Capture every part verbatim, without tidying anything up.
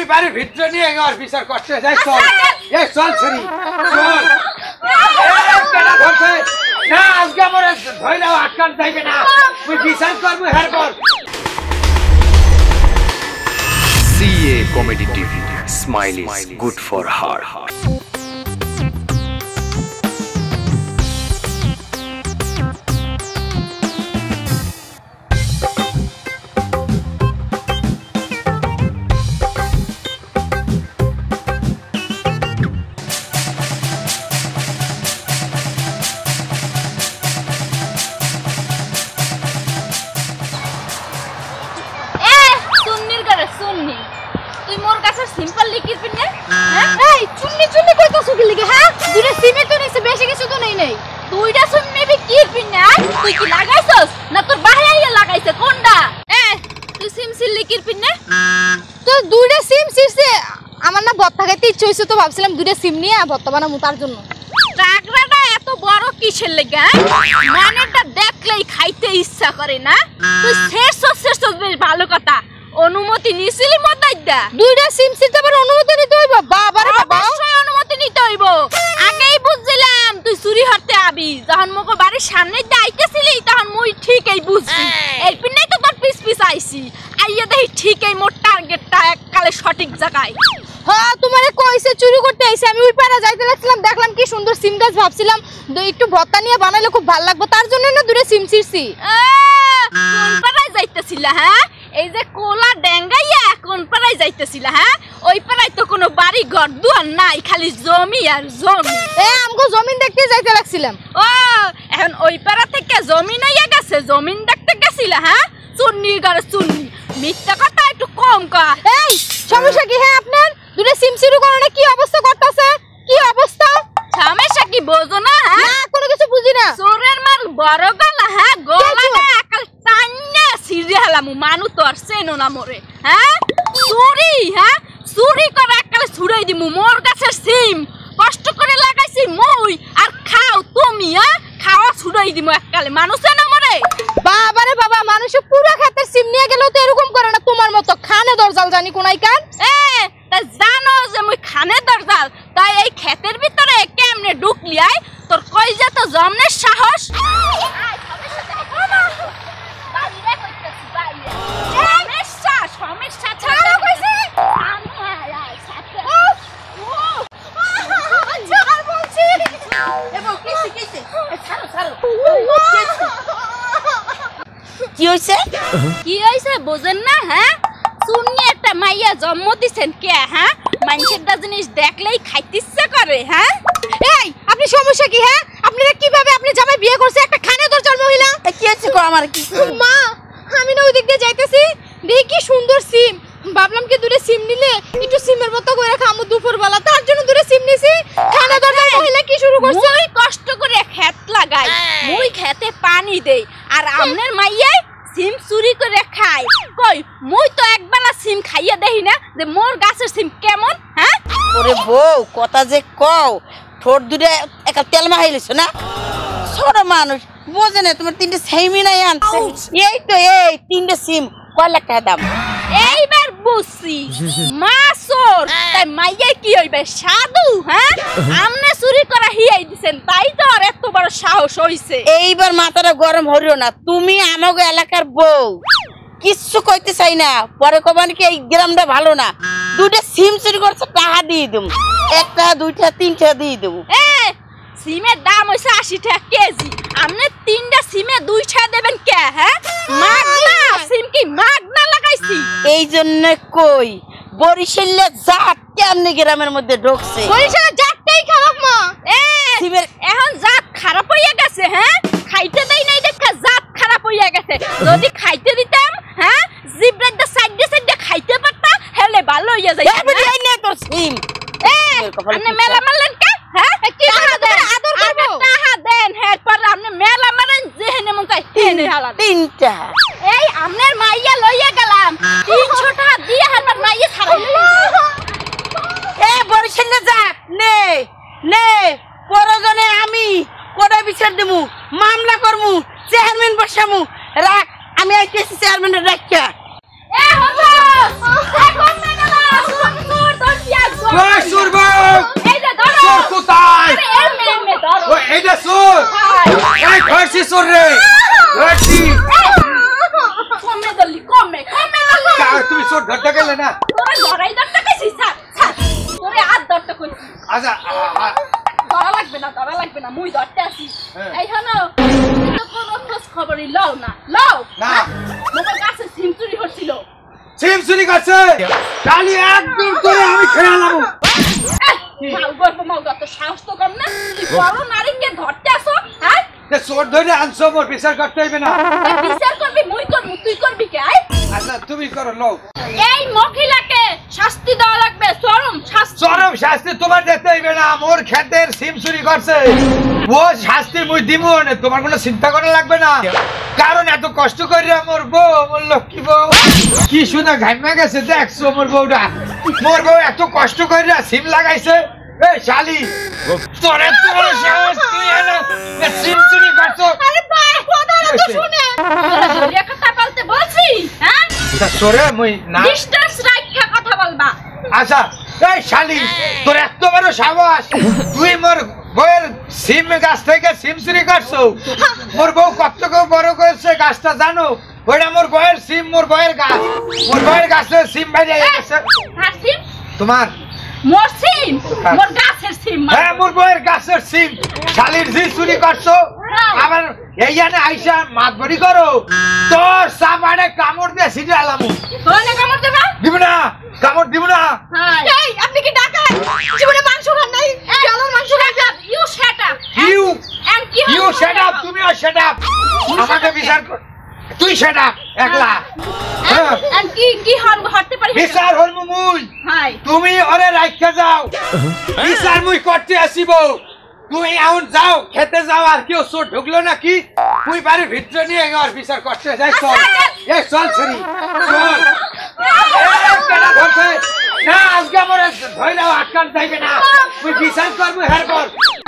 বাড়ির ভিতরে নিয়ে আর বিচার করতে যাই চল এই চল ছড়ি চল কেডা ধরছে না আজকে আমারে ধইলাও আটকান যাইবে না তুই বিচার করবি হেরপর সিএ comedy TV smile is good for heart simple লিখির পিনে হ্যাঁ এই চুন্নি চুন্নি কইতাছ কি লিখে হ্যাঁ দুইটা সিমে তো নিছে বেশি কিছু তো নেই নেই দুইটা সিম মেবি কি পিনে তুই কি লাগাইছস না তোর বাহে আইয়া লাগাইছে কোনটা এ তুই সিম সিল লিখির পিনে তো দুইটা সিম সিরছে আমার না ভর্তা খাইতে ইচ্ছে হইছে তো ভাবছিলাম দুইটা সিম নিয়ে ভর্তা বানামু তার জন্য টাকরাটা এত বড় কিসের লাগা মানেটা দেখলেই খাইতে ইচ্ছা করে না তুই শেষ শেষ বেশ ভালো কথা অনুমতি নিছিলি মতাইদা দুইটা সিম সিতে আবার অনুমতি নিতে হইব বাবা রে বাবা অবশ্যই অনুমতি নিতে হইব আগেই বুঝছিলাম তুই চুরি হতে আবি যখন মকো বাড়ির সামনে যাইতেছিলি তখন মুই ঠিকই বুঝছি এই পিনেই তো তোর পিছ পিছ আইছি আইয়া দেখি ঠিকই মোর টার্গেটটা এককালে সঠিক জায়গায় হ্যাঁ তোমারে কইছে চুরি করতে আইছে আমি ওই পাড়া যাইতে লাগছিলাম দেখলাম কি সুন্দর সিম গাছ ভাবছিলাম একটু ভর্তা নিয়ে বানাইলে খুব ভালো লাগবে তার জন্য না দুইটা সিম সিরছি কোন পাড়ায় যাইতেছিলা হ্যাঁ এই যে কোলা ডেঙ্গাইয়া কোন পাড়ায় যাইতেছিলা হ্যাঁ ওই পাড়ায় তো কোনো বাড়ি ঘর দুয়ার নাই খালি জমি আর জমি এ আমগো জমিন দেখতে যাইতে লাগছিলাম ও এখন ওই পাড়া থেকে জমিন হইয়া গেছে জমিন দেখতে গেছিলা হ্যাঁ চুন্নি ঘরে চুন্নি মিথ্যা কথা একটু কম কর এই সমস্যা কি হ্যাঁ আপনার দুটো সিম সিরু করনে কি অবস্থা করতেছে কি অবস্থা সমস্যা কি বোঝো না হ্যাঁ না কোনো কিছু বুঝি না চোরের মাল বড় গলা হ্যাঁ গলাটা একাল টান্না সিরে হলামু মানু তোর সেনো না মরে হ্যাঁ চুরি হ্যাঁ চুরি করে একালে ছুড়াই দিমু মোর গাছের সিম কষ্ট করে লাগাইছি মই আর খাও তুমি হ্যাঁ খাওয়া ছুড়াই দিমু একালে মানু সেনো মরে বাবা রে বাবা মানুষ পুরো খেতের সিম নিয়ে গেল তো এরকম করে না তোমার মতো খানে দরজাল জানি কোনাই কান এ তা জানো যে মই খানে দরজাল তাই এই খেতের ভিতরে কেমনে ঢুকলি আই তোর কই যা তো জমনের সাহস সমস্যা সমস্যা ছাড়া কইছে আমি আয় সাথে ছাড় বলছি এবো কিছে কিছে ছাড়ো ছাড়ো কি হইছে কি হইছে বুঝেন না হ্যাঁ শুননি একটা মাইয়া জন্ম দিছেন কে হ্যাঁ মানুষেরটা জিনিস দেখলেই খাইতে ইচ্ছা করে হ্যাঁ এই আপনি সমস্যা কি হ্যাঁ আপনারা কিভাবে আপনি জামাই বিয়ে করছে একটা খানে দরজার মহিলা কি হচ্ছে গো আমার কি মা আমি না ওই দিক দিয়ে যাইতেছি দেখি কি সুন্দর সিম ভাবলাম কি দুটো সিম নিলে একটু সিমের মতো করে খামু দুপুর বেলা তার জন্য দুটো সিম নিছি খানা দরজার মহিলা কি শুরু করছে মই কষ্ট করে খেত লাগাই মই খেতে পানি দেই আর আমনের মাইয়া সিম চুরি করে খায় কই মই তো একবেলা সিম খাইয়া দেই না যে মোর গাছের সিম কেমন হ্যাঁ ওরে বউ কথা যে কও ঠোঁট দুটো একটা তেল মাখাইলিছ না ছোট মানুষ বোঝে না তোমার তিনটে সিমই নাই আনছে এই তো এই তিনটে সিম কয় লাখ টাকা দাম এইবার বুঝছি মাসর তাই মাইয়া কি হইবে সাধু হ্যাঁ আমনে চুরি করা হিয়াই দিছেন তাই তো আর এত বড় সাহস হইছে এইবার মাথাটা গরম হরিও না তুমি আমাগো এলাকার বউ কিচ্ছু কইতে চাই না পরে কবান কি এই গ্রামটা ভালো না দুইটা সিম চুরি করছে টাকা দিয়ে দেব একটা দুইটা তিনটা দিয়ে দেব এ সিমের দাম হইছে আশি টাকা কেজি আমনে তিনটা সিমে দুইটা দেবেন কে হ্যাঁ মাগনা সিম কি মাগনা লাগাইছি এই জন্য কই বরিশালে জাত কেমনে গ্রামের মধ্যে ঢুকছে বরিশালে জাতটাই খারাপ মা এ সিমের এখন জাত খারাপ হইয়া গেছে হ্যাঁ খাইতে দেই নাই দেখা জাত খারাপ হইয়া গেছে যদি খাইতে দিতাম হ্যাঁ জিব্রাদা সাইডে সাইডে খাইতে পারতা হেলে ভালো হইয়া যাইত এই নে তো সিম এ আপনি মেলা মারলেন কে হ্যাঁ কি আদর আদর করব টাকা দেন এরপর আপনি মেলা মারেন যেহেনে মন চাই হেনে হালা তিনটা এই আমনের মাইয়া লইয়া গেলাম তিনশো টাকা দিয়ে আমার মাইয়া ছাড়াই এ বরিশালে জাত নে নে পরজনে আমি কোড়া বিচার দেমু মামলা করমু চেয়ারম্যান বসামু রাখ আমি আইতেছি চেয়ারম্যানের রাখিয়া এ হবো এখন না গেল কি চোর রে ওই কি কমে দলি কমে কমে দলি কা তুমি চোর ধরতে গেলে না তোরা ধরাই ধরতে কইছিস স্যার স্যার তোরে হাত ধরতে কইছিস আচ্ছা ধরা লাগবে না ধরা লাগবে না মুই ধরতে আসি এই হনো তো কোনো খোঁজ খবরই লও না লও না মোর কাছে সিম চুরি হচ্ছিল সিম চুরি করছে কালি একদম করে আমি খেলালাম মাল গর্ব মাল গত সাহস তো কম না তুই বড় নারীকে ধরতে আসো হ্যাঁ তে চোর ধরে আনছো মোর বিচার করতে হইবে না বিচার করবি মুই করব তুই করবি কে আই আচ্ছা তুমি করো লও এই মহিলাকে শাস্তি দেওয়া লাগবে চরম শাস্তি চরম শাস্তি তোমার দিতে হইবে না মোর ক্ষেতের সিম চুরি করছে ও শাস্তি মুই দিব না তোমার কোনো চিন্তা করা লাগবে না কারণ এত কষ্ট কইরা মোর বউ মোর লক্ষ্মী বউ কি শুনে ঘাইমা গেছে দেখছো মোর বউটা মোর বউ এত কষ্ট কইরা সিম লাগাইছে এই শালি তোরে তোর সাহস তুই এনে সিম চুরি করছো আরে বাহ কথা তো শুনে জড়িয়া কথা বলতে বলছি হ্যাঁ তা সরে মুই না ডিসটেন্স রাখা কথা বলবা আচ্ছা এই শালি তোর এত বড় সাহস তুই মোর বউয়ের সিম গাছ থেকে সিম চুরি করছো মোর বউ কত বড় করেছে গাছটা জানো ওইটা মোর বউয়ের সিম মোর বউয়ের গাছ মোর বউয়ের গাছে সিম বাইরে গেছে হ্যাঁ সিম তোমার মোর সিম মোর গাছের সিম হ্যাঁ মোর বউয়ের গাছের সিম শালির জি চুরি করছো আবার এইখানে আইসা মাতবরি করো তোর সামানে কামড় দিয়ে সিটে আলামু তোরে কামড় দেবা দিব না কামড় দিব না এই আপনি কি ডাকাত জীবনে মাংস খান নাই জালার মাংস খান you shut up you and কি ইউ শাট আপ তুমিও শাট আপ আমাকে বিচার কর তুই শাট আপ একলা এন্ড কি কি হন হতে পারি বিচার হল মুই হাই তুমি ওরে রাখতে যাও বিচার মুই করতে আসিব তুমি এখন যাও খেতে যাও আর কেউ চোর ঢুকলো নাকি তুই বাড়ির ভিতরে নিয়ে আর বিচার করতে যাই চল এই চল ছড়ি চল কেডা ধরছে না আজকে আমার ধইরাও আটকান যাইবে না তুই বিচার করবো হেরপর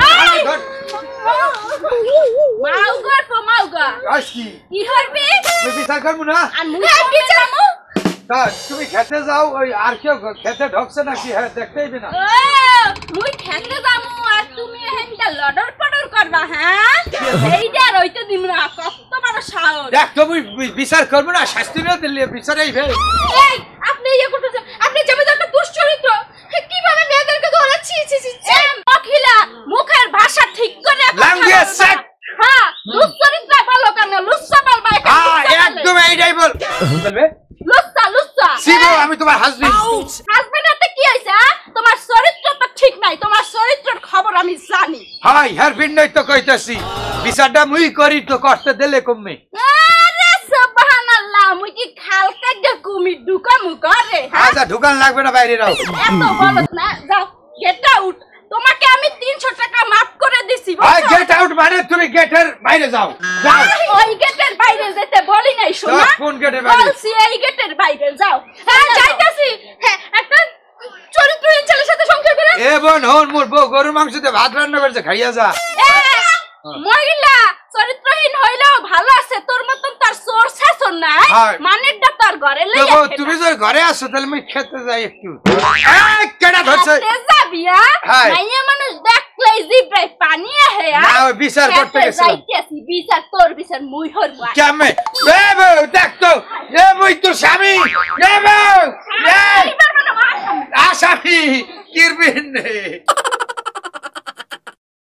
মাউগা তো মাউগা আজকি কি হরবি তুই বিচার করবো না আর মুই বিচারমু তা তুমি খেতে যাও ওই আর কেউ খেতে ঢুকছে নাকি হ্যাঁ দেখতেই না ও মুই খেতে যামু আর তুমি হেনটা লডর পডর করবা হ্যাঁ এইটা রইতে দিম না কত বড় সাহস দেখ তুমি বিচার করবো না শাস্তি না দিলে বিচারেই ফেল এই আপনি ইয়ে করতেছেন আপনি যেমন একটা দুশ্চরিত্র কিভাবে মেয়েদেরকে ধরে ছি ছি ছি মহিলা মুখের ভাষা ঠিক করে ল্যাঙ্গুয়েজ সেট হ্যাঁ দুশ্চরিত্র বলো কেন লুচ্চা বলবা হ্যাঁ একদম এইটাই বল বলবে লুচ্চা লুচ্চা শিবু আমি তোমার হাজবেন্ড হাজবেন্ড এতে কি হইছে তোমার চরিত্র তো ঠিক নাই তোমার চরিত্রের খবর আমি জানি হাই হাজবেন্ড নাই তো কইতাছি বিচারটা মুই করি তো করতে দিলে কমবে আরে সুবহানাল্লাহ মুই কি খালকা দে কুমি ঢুকা মু করে আচ্ছা ঢুকান লাগবে না বাইরে রাও এত বলত না যাও গেট আউট তোমাকে আমি তিনশো টাকা মাফ করে দিছি আই গেট আউট মানে তুমি গেটের বাইরে যাও যাও ওই গেটের বাইরে যেতে বলি নাই শোনা কোন গেটের বাইরে বলছি এই গেটের বাইরে যাও হ্যাঁ যাইতাছি হ্যাঁ একটা চরিত্রহীন ছেলের সাথে সংসার করে এ বোন হন মোর বউ গরুর মাংস দিয়ে ভাত রান্না করছে খাইয়া যা মহিলা চরিত্রহীন হইলেও ভালো আছে তোর মতন তার চোর শাসন নাই মানেরটা তোর ঘরে লই তো তুমি যদি ঘরে আসো তাহলে আমি খেতে যাই একটু এই কেডা ধরছে যাবিয়া মাইয়া মানুষ দেখলেই জিব্রাই পানি আহে না ওই বিচার করতে গেছিলাম যাইতেছি বিচার তোর বিচার মুই হরবো কেমনে এ বউ দেখ তো এ মুই তোর স্বামী এ বউ এ আসামি কিরবিন